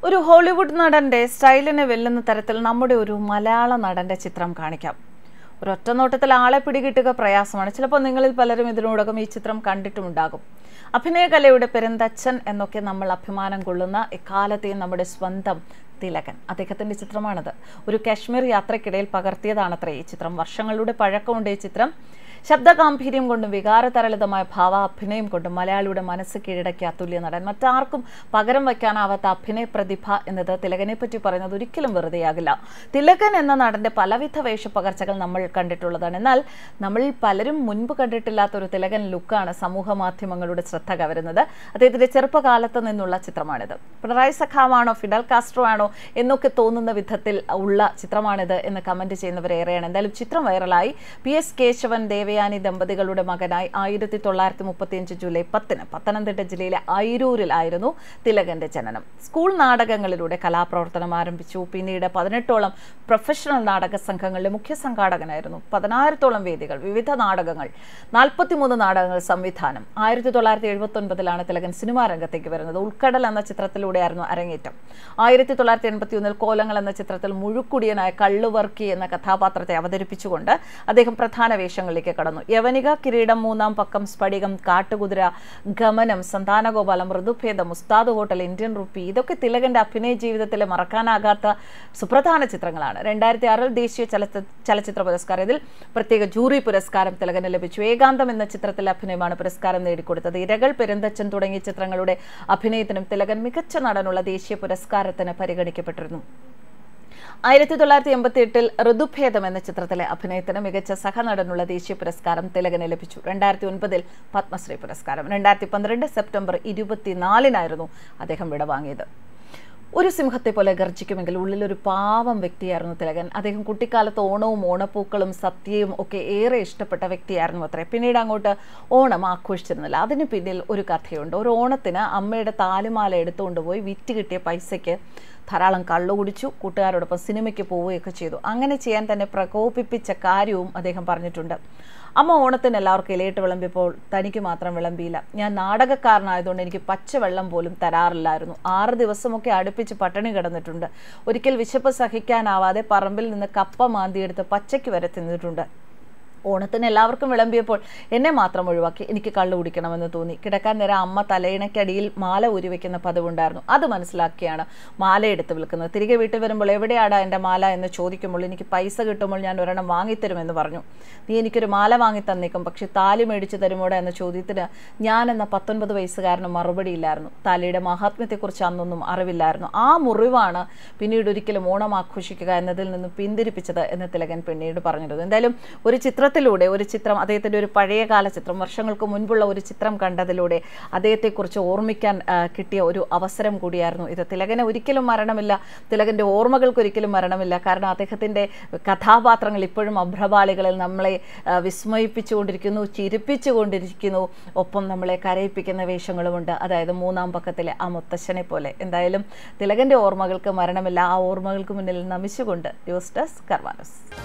ഒരു ഹോളിവുഡ് നടന്റെ സ്റ്റൈലിനെ വെല്ലുന്ന തരത്തിൽ നമ്മുടെ ഒരു മലയാള നടന്റെ ചിത്രം കാണിക്കാം. ഒരൊറ്റ നോട്ടത്തിൽ ആളെ പിടികിട്ടുക പ്രയാസമാണ്. ചിലപ്പോൾ നിങ്ങളിൽ പലരും ഇതിനോടകം ഈ ചിത്രം കണ്ടിട്ടുമുണ്ടാകും. അഭിനയകലയുടെ പെരുന്തച്ഛൻ എന്നൊക്കെ നമ്മൾ അഭിമാനം കൊള്ളുന്ന എക്കാലത്തെയും നമ്മുടെ സ്വന്തം തിലകൻ. അദ്ദേഹത്തിന്റെ ചിത്രമാണിത്. ഒരു കാശ്മീർ യാത്രക്കിടയിൽ പകർത്തിയതാണത്രേ ഈ ചിത്രം. വർഷങ്ങളുടെ പഴക്കമുണ്ട് ഈ ചിത്രം. ശബ്ദഗാംഭീര്യം കൊണ്ടും വികാരതരളിതമായ ഭാവാഭിനയം കൊണ്ടും മലയാളിയുടെ മനസ്സ് കീഴടക്കിയ അതുല്യ നടൻ. മറ്റാർക്കും പകരം വയ്ക്കാനാവാത്ത അഭിനയ പ്രതിഭ എന്നത് തിലകനെ പറ്റി പറയുന്നത് ഒരിക്കലും വെറുതെയാകില്ല. തിലകൻ എന്ന നടന്റെ പലവിധ വേഷപ്പകർച്ചകൾ നമ്മൾ കണ്ടിട്ടുള്ളതാണ്. എന്നാൽ നമ്മൾ പലരും മുൻപ് കണ്ടിട്ടില്ലാത്ത ഒരു തിലകൻ ലുക്കാണ് സമൂഹ മാധ്യമങ്ങളുടെ ശ്രദ്ധ കവരുന്നത്. അദ്ദേഹത്തിന്റെ ചെറുപ്പകാലത്ത് നിന്നുള്ള ചിത്രമാണിത്. പിണറായി സഖാവാണോ ഫിഡൽ കാസ്ട്രോ ആണോ എന്നൊക്കെ തോന്നുന്ന വിധത്തിൽ ഉള്ള ചിത്രമാണിത് എന്ന് കമന്റ് ചെയ്യുന്നവരേറെയാണ്. എന്തായാലും ചിത്രം വൈറലായി. PS കേശവൻ ദേവയാനി ദമ്പതികളുടെ മകനായി 1935 ജൂലൈ 10 പത്തനംതിട്ട ജില്ലയിലെ അയിരൂരിലായിരുന്നു തിലകന്റെ ജനനം. സ്കൂൾ നാടകങ്ങളിലൂടെ കലാപ്രവർത്തനം ആരംഭിച്ചു. പിന്നീട് 18ഓളം പ്രൊഫഷണൽ നാടക സംഘങ്ങളിലെ മുഖ്യ സംഘാടകനായിരുന്നു. 16ഓളം വേദികൾ, വിവിധ നാടകങ്ങൾ, 43 നാടകങ്ങൾ സംവിധാനം. 1979 തിലകൻ സിനിമാ രംഗത്തേക്ക് വരുന്നത്. ഉൾക്കടൽ എന്ന ചിത്രത്തിലൂടെയായിരുന്നു അരങ്ങേറ്റം. 1981 കോലങ്ങൾ എന്ന ചിത്രത്തിൽ മുഴുക്കുടിയനായ കള്ളുവർക്കി എന്ന കഥാപാത്രത്തെ അവതരിപ്പിച്ചുകൊണ്ട് അദ്ദേഹം പ്രധാന വേഷങ്ങളിലേക്ക് കടന്നു. യവനിക, കിരീടം, മൂന്നാം പക്കം, സ്ഫടികം, കാട്ടുകുതിര, ഗമനം, സന്താനഗോപാലം, ഋതുഭേദം, ഉസ്താദ് ഹോട്ടൽ, ഇന്ത്യൻ റുപ്പി ഇതൊക്കെ തിലകന്റെ അഭിനയ ജീവിതത്തിലെ മറക്കാനാകാത്ത സുപ്രധാന ചിത്രങ്ങളാണ്. 2006 ദേശീയ ചലച്ചിത്ര പുരസ്കാരം, ഇതിൽ പ്രത്യേക ജൂറി പുരസ്കാരം തിലകന് ലഭിച്ചു. ഏകാന്തം എന്ന ചിത്രത്തിലെ അഭിനയമാണ് പുരസ്കാരം നേടിക്കൊടുത്തത്. ഇരകൾ, പെരുന്തച്ഛൻ തുടങ്ങിയ ചിത്രങ്ങളുടെ അഭിനയത്തിനും തിലകൻ മികച്ച നടനുള്ള ദേശീയ പുരസ്കാരത്തിന് പരിഗണിക്കപ്പെട്ടിരുന്നു. 1988 ഋതുഭേദം എന്ന ചിത്രത്തിലെ അഭിനയത്തിന് മികച്ച സഹനടനുള്ള ദേശീയ പുരസ്കാരം തിലകന് ലഭിച്ചു. 2009 പത്മശ്രീ പുരസ്കാരം. 2012 സെപ്റ്റംബർ 24 അദ്ദേഹം വിടവാങ്ങിയത്. ഒരു സിംഹത്തെ പോലെ ഗർജിക്കുമെങ്കിൽ ഉള്ളിലൊരു പാവം വ്യക്തിയായിരുന്നു തിലകൻ. അദ്ദേഹം കുട്ടിക്കാലത്ത് ഓണവും ഓണപ്പൂക്കളും സദ്യയും ഒക്കെ ഏറെ ഇഷ്ടപ്പെട്ട വ്യക്തിയായിരുന്നു അത്രേ. പിന്നീട് അങ്ങോട്ട് ഓണം ആഘോഷിച്ചിരുന്നില്ല. അതിന് പിന്നിൽ ഒരു കഥയുണ്ട്. ഒരു ഓണത്തിന് അമ്മയുടെ താലിമാല എടുത്തുകൊണ്ടുപോയി വിറ്റ് കിട്ടിയ പൈസയ്ക്ക് ധാരാളം കള്ളു കുടിച്ചു. കൂട്ടുകാരോടൊപ്പം സിനിമയ്ക്ക് പോവുകയൊക്കെ ചെയ്തു. അങ്ങനെ ചെയ്യാൻ തന്നെ പ്രകോപിപ്പിച്ച കാര്യവും അദ്ദേഹം പറഞ്ഞിട്ടുണ്ട്. അമ്മ ഓണത്തിന് എല്ലാവർക്കും ഇലയിട്ട് വിളമ്പിയപ്പോൾ തനിക്ക് മാത്രം വിളമ്പിയില്ല. ഞാൻ നാടകക്കാരനായതുകൊണ്ട് എനിക്ക് പച്ചവെള്ളം പോലും തരാറില്ലായിരുന്നു. 6 ദിവസമൊക്കെ അടുപ്പിച്ച് പട്ടിണി കിടന്നിട്ടുണ്ട്. ഒരിക്കൽ വിശപ്പ് സഹിക്കാനാവാതെ പറമ്പിൽ നിന്ന് കപ്പ മാന്തിയെടുത്ത് പച്ചയ്ക്ക് വരെ തിന്നിട്ടുണ്ട്. ഓണത്തിന് എല്ലാവർക്കും വിളമ്പിയപ്പോൾ എന്നെ മാത്രം ഒഴിവാക്കി. എനിക്ക് കള്ളു കുടിക്കണമെന്ന് തോന്നി. കിടക്കാൻ നേരം അമ്മ തലയിണയ്ക്കടിയിൽ മാല ഊരി വയ്ക്കുന്ന പതിവുണ്ടായിരുന്നു. അത് മനസ്സിലാക്കിയാണ് മാല എടുത്ത് വിൽക്കുന്നത്. തിരികെ വീട്ടിൽ വരുമ്പോൾ എവിടെയാടാ എൻ്റെ മാല എന്ന് ചോദിക്കുമ്പോൾ എനിക്ക് പൈസ കിട്ടുമ്പോൾ ഞാൻ ഒരെണ്ണം വാങ്ങിത്തരുമെന്ന് പറഞ്ഞു. നീ എനിക്കൊരു മാല വാങ്ങി തന്നേക്കും, പക്ഷെ താലി മേടിച്ചു തരുമോടാ എന്ന ചോദ്യത്തിന് ഞാൻ എന്ന 19 വയസ്സുകാരന് മറുപടിയില്ലായിരുന്നു. താലിയുടെ മഹാത്മ്യത്തെക്കുറിച്ച് അന്നൊന്നും അറിവില്ലായിരുന്നു. ആ മുറിവാണ് പിന്നീട് ഒരിക്കലും ഓണം ആഘോഷിക്കുക എന്നതിൽ നിന്ന് പിന്തിരിപ്പിച്ചത് എന്ന് തിലകൻ പിന്നീട് പറഞ്ഞിരുന്നു. എന്തായാലും ഒരു ചിത്രം അദ്ദേഹത്തിന്റെ ഒരു പഴയകാല ചിത്രം, വർഷങ്ങൾക്ക് മുൻപുള്ള ഒരു ചിത്രം കണ്ടതിലൂടെ അദ്ദേഹത്തെക്കുറിച്ച് ഓർമ്മിക്കാൻ കിട്ടിയ ഒരു അവസരം കൂടിയായിരുന്നു ഇത്. തിലകന് ഒരിക്കലും മരണമില്ല, തിലകന്റെ ഓർമ്മകൾക്ക് ഒരിക്കലും മരണമില്ല. കാരണം അദ്ദേഹത്തിന്റെ കഥാപാത്രങ്ങൾ ഇപ്പോഴും അഭ്രപാളികളിൽ നമ്മളെ വിസ്മയിപ്പിച്ചുകൊണ്ടിരിക്കുന്നു, ചിരിപ്പിച്ചുകൊണ്ടിരിക്കുന്നു, ഒപ്പം നമ്മളെ കരയിപ്പിക്കുന്ന വേഷങ്ങളുമുണ്ട്. അതായത് മൂന്നാം പക്കത്തിലെ ആ മുത്തശ്ശനെ പോലെ. എന്തായാലും തിലകന്റെ ഓർമ്മകൾക്ക് മരണമില്ല. ആ ഓർമ്മകൾക്ക് മുന്നിൽ നമിച്ചുകൊണ്ട് ന്യൂസ് ഡെസ്ക് കർമാനൂസ്.